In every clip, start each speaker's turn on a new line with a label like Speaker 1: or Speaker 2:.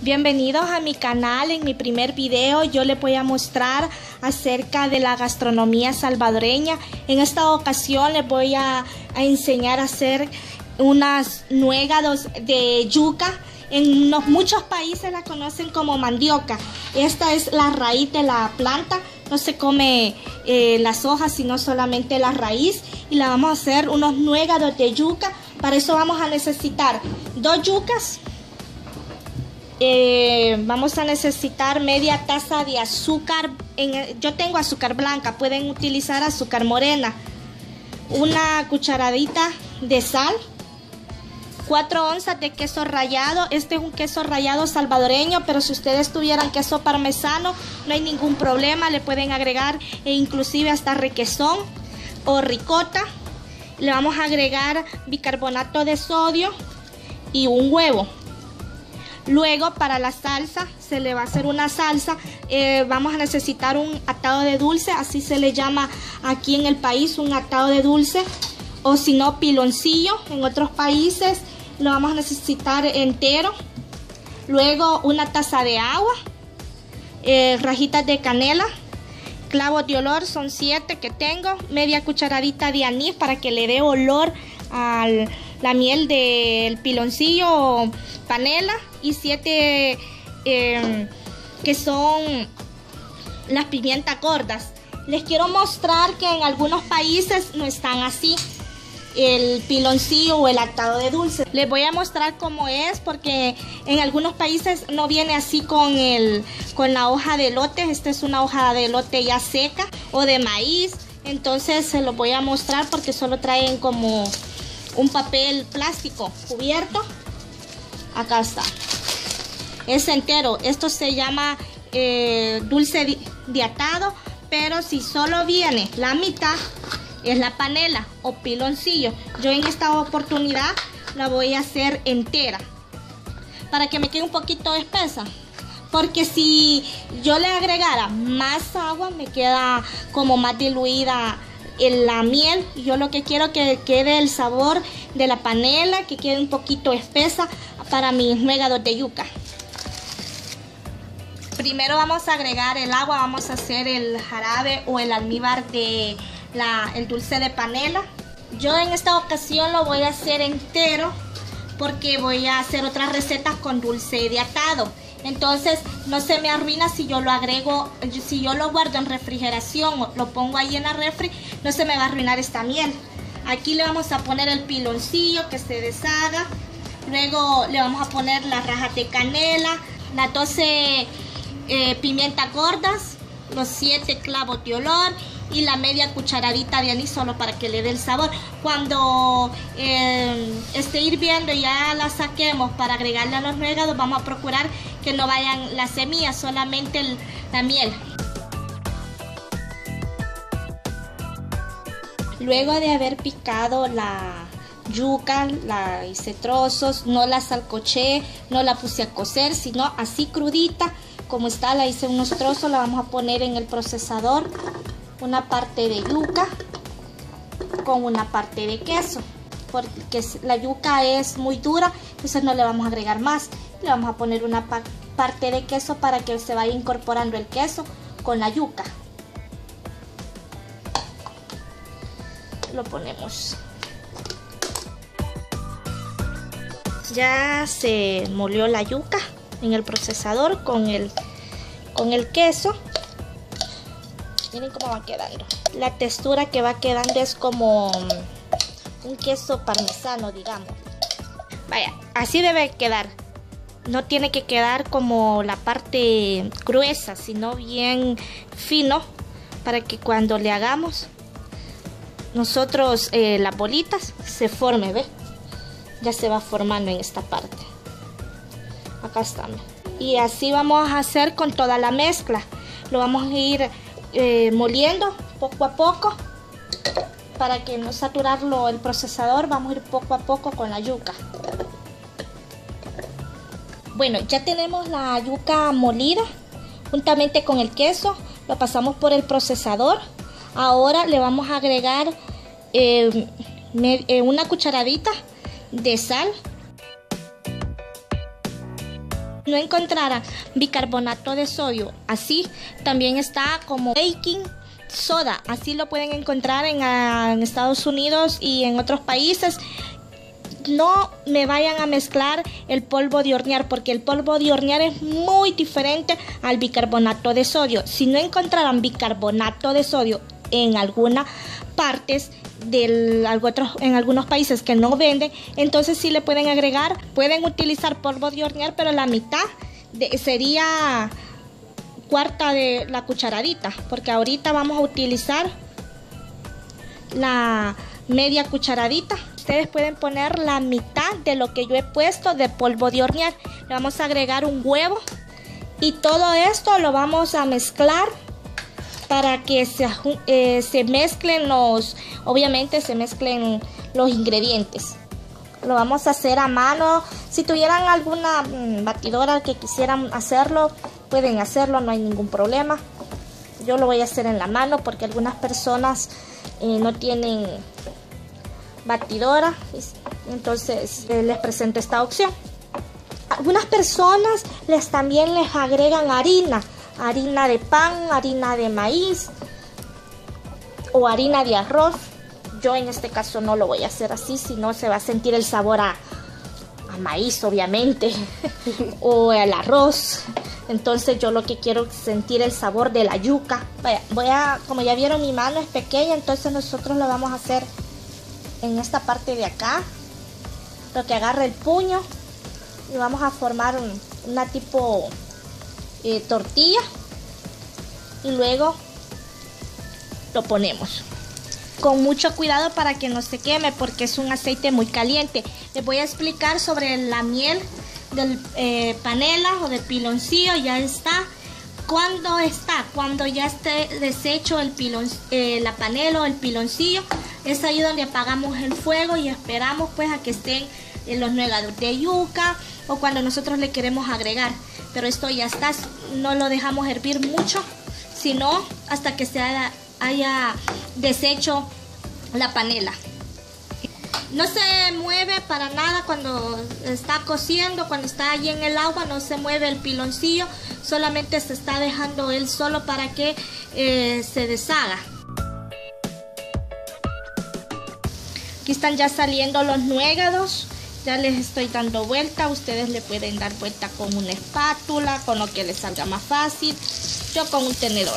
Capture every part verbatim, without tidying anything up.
Speaker 1: Bienvenidos a mi canal. En mi primer video yo les voy a mostrar acerca de la gastronomía salvadoreña. En esta ocasión les voy a, a enseñar a hacer unas nuegados de yuca. En los, muchos países la conocen como mandioca. Esta es la raíz de la planta. No se come eh, las hojas, sino solamente la raíz. Y la vamos a hacer unos nuegados de yuca. Para eso vamos a necesitar dos yucas. Eh, vamos a necesitar media taza de azúcar. En, yo tengo azúcar blanca, pueden utilizar azúcar morena. Una cucharadita de sal. cuatro onzas de queso rallado. Este es un queso rallado salvadoreño, pero si ustedes tuvieran queso parmesano, no hay ningún problema. Le pueden agregar e inclusive hasta requesón o ricota. Le vamos a agregar bicarbonato de sodio y un huevo. Luego, para la salsa, se le va a hacer una salsa. Eh, vamos a necesitar un atado de dulce, así se le llama aquí en el país, un atado de dulce. O si no, piloncillo. En otros países lo vamos a necesitar entero. Luego, una taza de agua, eh, rajitas de canela, clavos de olor, son siete que tengo, media cucharadita de anís para que le dé olor a la miel del piloncillo o panela, y siete eh, que son las pimientas gordas. Les quiero mostrar que en algunos países no están así el piloncillo o el atado de dulce. Les voy a mostrar cómo es, porque en algunos países no viene así con el con la hoja de elote. Esta es una hoja de elote ya seca o de maíz. Entonces se los voy a mostrar porque solo traen como un papel plástico cubierto. Acá está, es entero. Esto se llama eh, dulce de, de atado, pero si solo viene la mitad es la panela o piloncillo. Yo en esta oportunidad la voy a hacer entera para que me quede un poquito espesa, porque si yo le agregara más agua me queda como más diluida en la miel. Yo lo que quiero que quede el sabor de la panela, que quede un poquito espesa para mis nuegados de yuca. Primero vamos a agregar el agua, vamos a hacer el jarabe o el almíbar de la, el dulce de panela. Yo en esta ocasión lo voy a hacer entero porque voy a hacer otras recetas con dulce de atado. Entonces no se me arruina si yo lo agrego, si yo lo guardo en refrigeración o lo pongo ahí en la refri, no se me va a arruinar esta miel. Aquí le vamos a poner el piloncillo que se deshaga. Luego le vamos a poner las rajas de canela, las doce eh, pimientas gordas, los siete clavos de olor y la media cucharadita de anís, solo para que le dé el sabor. Cuando eh, esté hirviendo y ya la saquemos para agregarle a los nuegados, vamos a procurar que no vayan las semillas, solamente el, la miel. Luego de haber picado la yuca, la hice trozos, no la salcoché, no la puse a cocer, sino así crudita como está, la hice unos trozos. La vamos a poner en el procesador, una parte de yuca con una parte de queso, porque la yuca es muy dura, entonces no le vamos a agregar más. Le vamos a poner una pa parte de queso para que se vaya incorporando el queso con la yuca. Lo ponemos. Ya se molió la yuca en el procesador con el, con el queso. Miren cómo va quedando. La textura que va quedando es como un queso parmesano, digamos. Vaya, así debe quedar. No tiene que quedar como la parte gruesa, sino bien fino, para que cuando le hagamos nosotros eh, las bolitas se forme, ¿ves? Ya se va formando en esta parte. Acá está. Y así vamos a hacer con toda la mezcla. Lo vamos a ir eh, moliendo poco a poco para que no saturarlo el procesador. Vamos a ir poco a poco con la yuca. Bueno, ya tenemos la yuca molida juntamente con el queso. Lo pasamos por el procesador. Ahora le vamos a agregar eh, una cucharadita de sal, No encontraran bicarbonato de sodio, así también está como baking soda, así lo pueden encontrar en, en Estados Unidos y en otros países. No me vayan a mezclar el polvo de hornear, porque el polvo de hornear es muy diferente al bicarbonato de sodio. Si no encontraran bicarbonato de sodio en algunas partes del, en algunos países que no venden, entonces sí le pueden agregar, pueden utilizar polvo de hornear, pero la mitad de, sería cuarta de la cucharadita, porque ahorita vamos a utilizar la media cucharadita. Ustedes pueden poner la mitad de lo que yo he puesto de polvo de hornear. Le vamos a agregar un huevo y todo esto lo vamos a mezclar para que se, eh, se mezclen los, obviamente se mezclen los ingredientes. Lo vamos a hacer a mano. Si tuvieran alguna mmm, batidora que quisieran hacerlo, pueden hacerlo, no hay ningún problema. Yo lo voy a hacer en la mano porque algunas personas eh, no tienen batidora, entonces eh, les presento esta opción. Algunas personas les también les agregan harina, harina de pan, harina de maíz o harina de arroz. Yo en este caso no lo voy a hacer así, si no se va a sentir el sabor a, a maíz, obviamente, o al arroz. Entonces yo lo que quiero es sentir el sabor de la yuca. Vaya, voy a, como ya vieron, mi mano es pequeña, entonces nosotros lo vamos a hacer en esta parte de acá, lo que agarra el puño, y vamos a formar un, una tipo eh, tortilla y luego lo ponemos con mucho cuidado para que no se queme, porque es un aceite muy caliente. Les voy a explicar sobre la miel del eh, panela o del piloncillo. Ya está. Cuando está, cuando ya esté deshecho el pilon, eh, la panela o el piloncillo, es ahí donde apagamos el fuego y esperamos pues a que estén eh, los nuegados de yuca, o cuando nosotros le queremos agregar. Pero esto ya está, no lo dejamos hervir mucho, sino hasta que se haya, haya deshecho la panela. No se mueve para nada cuando está cociendo, cuando está allí en el agua, no se mueve el piloncillo, solamente se está dejando él solo para que eh, se deshaga. Aquí están ya saliendo los nuegados, ya les estoy dando vuelta. Ustedes le pueden dar vuelta con una espátula, con lo que les salga más fácil. Yo con un tenedor.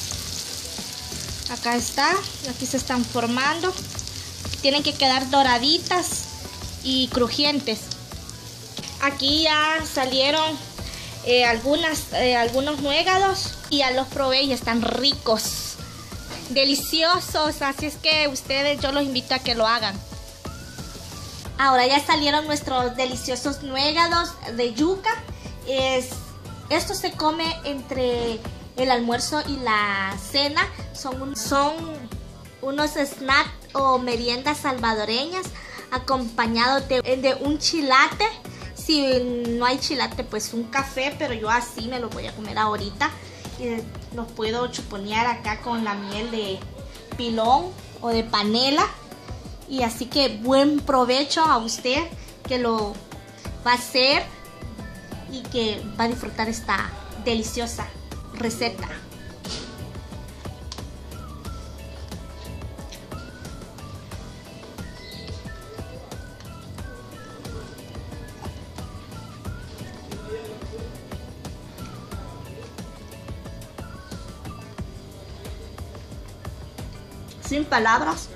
Speaker 1: Acá está, aquí se están formando. Tienen que quedar doraditas y crujientes. Aquí ya salieron eh, algunas, eh, algunos nuegados y ya los probé y están ricos, deliciosos. Así es que ustedes, yo los invito a que lo hagan. Ahora ya salieron nuestros deliciosos nuegados de yuca. Es, esto se come entre el almuerzo y la cena. Son, un, son unos snacks o meriendas salvadoreñas acompañados de, de un chilate. Si no hay chilate, pues un café, pero yo así me lo voy a comer ahorita. Y los puedo chuponear acá con la miel de pilón o de panela. Y así que buen provecho a usted que lo va a hacer y que va a disfrutar esta deliciosa receta. Sin palabras.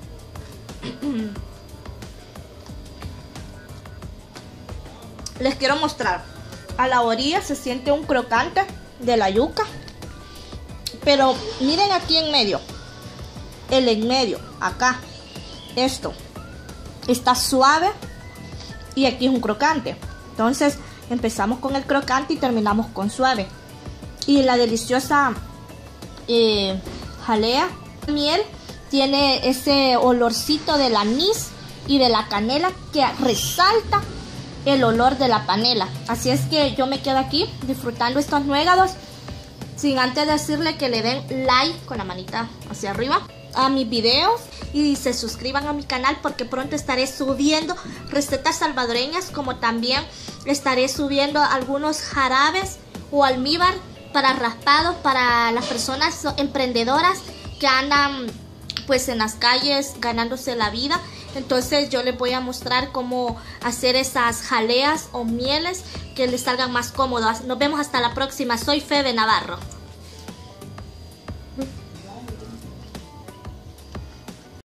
Speaker 1: Les quiero mostrar. A la orilla se siente un crocante de la yuca, pero miren aquí en medio, el en medio, acá, esto está suave y aquí es un crocante. Entonces empezamos con el crocante y terminamos con suave. Y la deliciosa eh, jalea, miel, tiene ese olorcito del anís y de la canela que resalta el olor de la panela. Así es que yo me quedo aquí disfrutando estos nuegados, sin antes decirle que le den like con la manita hacia arriba a mis videos, y se suscriban a mi canal, porque pronto estaré subiendo recetas salvadoreñas, como también estaré subiendo algunos jarabes o almíbar para raspados para las personas emprendedoras que andan pues en las calles ganándose la vida. Entonces yo les voy a mostrar cómo hacer esas jaleas o mieles que les salgan más cómodas. Nos vemos hasta la próxima. Soy Febe Navarro.